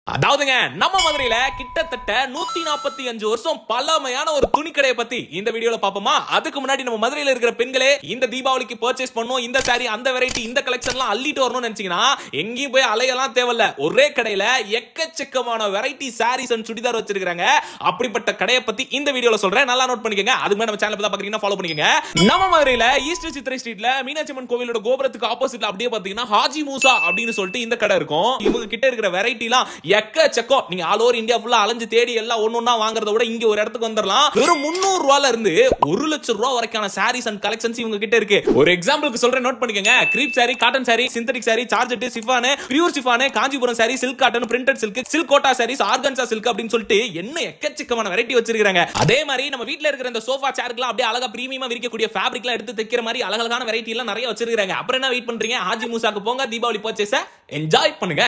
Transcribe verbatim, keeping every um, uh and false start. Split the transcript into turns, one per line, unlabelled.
அதாவதுங்க நம்ம மதுரையில கிட்டத்தட்ட நூத்தி நாற்பத்தி அஞ்சு வருஷம் பழமையான ஒரு துணி கடையை பத்தி இந்த வீடியோல பாப்போமா. அதுக்கு முன்னாடி நம்ம மதுரையில இருக்கிற பெண்களே இந்த தீபாவளிக்கு பர்ச்சேஸ் பண்ணும், இந்த சாரி அந்த வெரைட்டி இந்த கலெக்ஷன்லாம் அள்ளிட்டு வரணும்னு நினைச்சீங்கன்னா எங்கேயும் போய் அலையெல்லாம் தேவையில்ல. ஒரே கடையில எக்கச்சக்கமான வெரைட்டி சாரீஸ் அண்ட் சுடிதார் வச்சிருக்காங்க. அப்படிப்பட்ட கடையை பத்தி இந்த வீடியோல சொல்றேன், நல்லா நோட் பண்ணிக்கங்க. அதுக்கு முன்னாடி நம்ம சேனல் பத்தி பாத்தீங்கன்னா ஃபாலோ பண்ணிக்கங்க. நம்ம மதுரையில ஈஸ்ட் சித்ரை ஸ்ட்ரீட்ல மீனாட்சி அம்மன் கோவிலோட கோபுரத்துக்கு ஆப்போசிட்ல அப்படியே பாத்தீங்கன்னா ஹாஜிமூசா அப்படின்னு சொல்லிட்டு இந்த கடை இருக்கும். இவங்க கிட்ட இருக்கிற வெரைட்டிலாம் எக்கச்சக்கம். நீங்க ஆல் ஓவர் இந்தியா ஃபுல்லா அலைஞ்சு தேடி எல்லாம் ஒண்ணொண்ணா வாங்குறத விட இங்க ஒரு இடத்துக்கு வந்துடலாம். வெறும் முன்னூறு ரூபாயில இருந்து ஒரு லட்சம் ரூபாய் வரைக்கான சாரீஸ் அண்ட் கலெக்ஷன்ஸ் இவங்க கிட்ட இருக்கு. ஒரு எக்ஸாம்பிளுக்கு சொல்றேன், நோட் பண்ணிக்கங்க. Crepe sari, cotton sari, synthetic sari, georgette, chiffon, pure chiffon, Kanchipuram sari, silk cotton, printed silk, silk Kota saris, organza silk அப்படின்னு சொல்லிட்டு என்ன எக்கச்சக்கமான வெரைட்டி வச்சிருக்காங்க. அதே மாதிரி நம்ம வீட்ல இருக்கிற இந்த சோஃபா சேர்க்குலாம் அப்படியே அழகா பிரீமியமா விரிக்கக்கூடிய ஃபேப்ரிக்லாம் எடுத்து தைக்கிற மாதிரி அழகான வெரைட்டி எல்லாம் நிறைய வச்சிருக்காங்க. அப்புறம் என்ன வெயிட் பண்றீங்க? ஹாஜிமூசாக்கு போங்க, தீபாவளி பர்ச்சேஸை என்ஜாய் பண்ணுங்க.